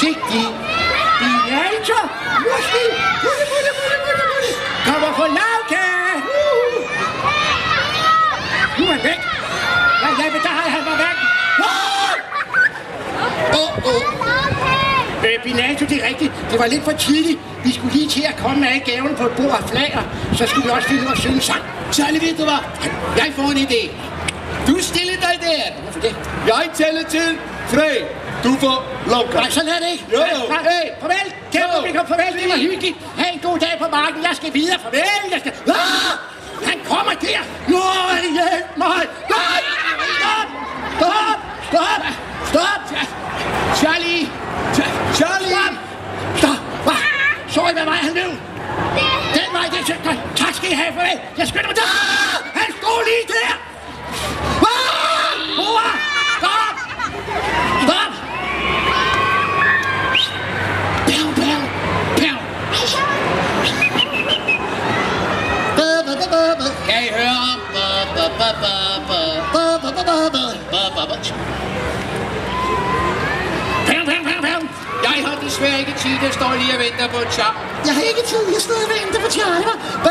Forsigtig. Binator. Måske. Kommer for lavkage. Nu er han væk. Ja, men der har han mig væk. Binator, det er rigtigt. Det var lidt for tidligt. Vi skulle lige til at komme af gaven på et bord af flager. Så skulle vi også finde os synge sang. Charlie, ved du hvad? Jeg får en idé. Du stiller dig der. Hvorfor det? Jeg tæller til 3. Du får lov. Nej, sådan er det ikke. Jo. Hey, farvel. Kære publikum, farvel. Det var hyggeligt. Ha' en god dag på marken. Jeg skal videre. Farvel. Jeg skal... Han kommer der. Nej, hjælp mig. Nej. Stop. Charlie. Stop. Så I, hvad vej han løb? Den vej, det er godt. Tak skal I have, farvel. Jeg skynder mig der. Han stod lige der. Stop. Kan I høre? Jeg har desværre ikke tid, der står lige og venter på et chap. Jeg har ikke tid, jeg står og venter på Charlie.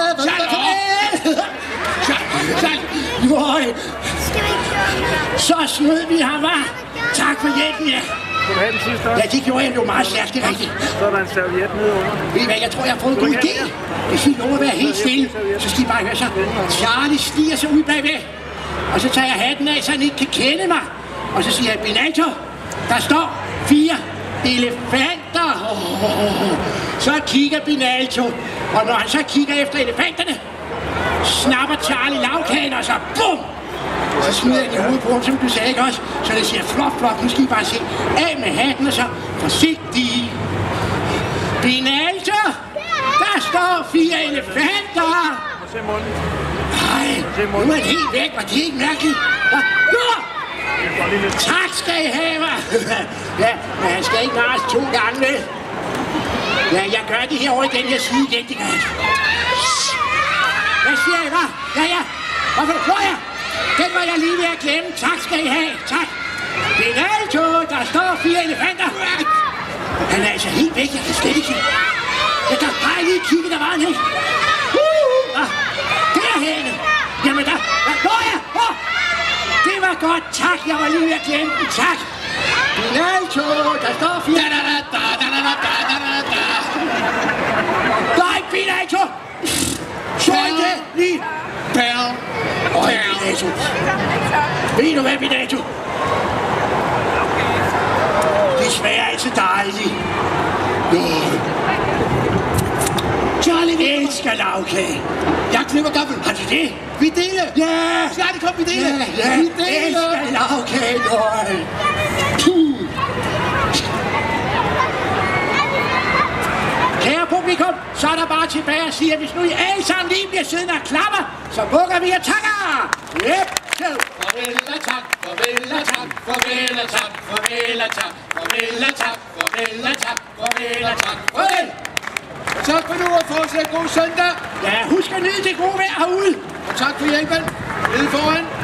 Charlie! Så snød vi ham, var. Tak for hjælpen, ja. Skal du have den sidste? Ja, det gjorde jeg jo meget stærkt, det er rigtigt. Så er der en serviet nede under. Ved I hvad, jeg tror, jeg har fået en god idé. Hvis I lover at være helt stille, så skal I bare høre så. Charlie stiger sig ud bagved. Og så tager jeg hatten af, så han ikke kan kende mig. Og så siger jeg, Binator, der står 4 elefanter. Så kigger Binator, og når han så kigger efter elefanterne, snapper Charlie lavkagen, og så bum! Så smider jeg den i hovedet på ham, som du sagde, ikke også? Så det siger, flot, nu skal I bare se. Af med hatten, og så forsigtig. Binator, der står 4 elefanter. Se munden. Nej, nu er det helt væk, og det er ikke mærkeligt. Tak skal I have. Ja, men han skal ikke nares 2 gange, vel? Ja, jeg gør det her over i den her side igen, det gør jeg. Hvad siger I, hva'? Ja. Hvorfor? Nå ja, den var jeg lige ved at glemme. Tak skal I have. Tak. Binator, der står 4 elefanter. Han er altså helt væk, jeg kan slet ikke se. Jeg kan bare lige kigge, der var han ikke. Derhenne. Jamen der. Nå ja. Det var godt, tak. Jeg var lige ved at glemme den. Tak. Binator, der står 4. Nej, Binator. Så er det lige. Binator. Ved du hvad, Binator? Det smager altså dejligt. Charlie elsker lavkage. Jeg klipper gaffel. Har du det? Vi deler. Ja. Charlie, kom, vi deler. Ja. Vi deler. Elsker lavkage, nøj. Kære publikum, så er der bare tilbage at sige, at hvis nu I alle sammen lige bliver siddende og klapper, så bukker vi og takker. Yep. Farvel og tak, farvel og tak, farvel og tak, farvel og tak, farvel og tak, farvel og tak, farvel og tak, farvel. Tak for nu og fortsæt god søndag. Ja, husk at nyde det gode vejr herude. Og tak for hjælpen. Nede foran.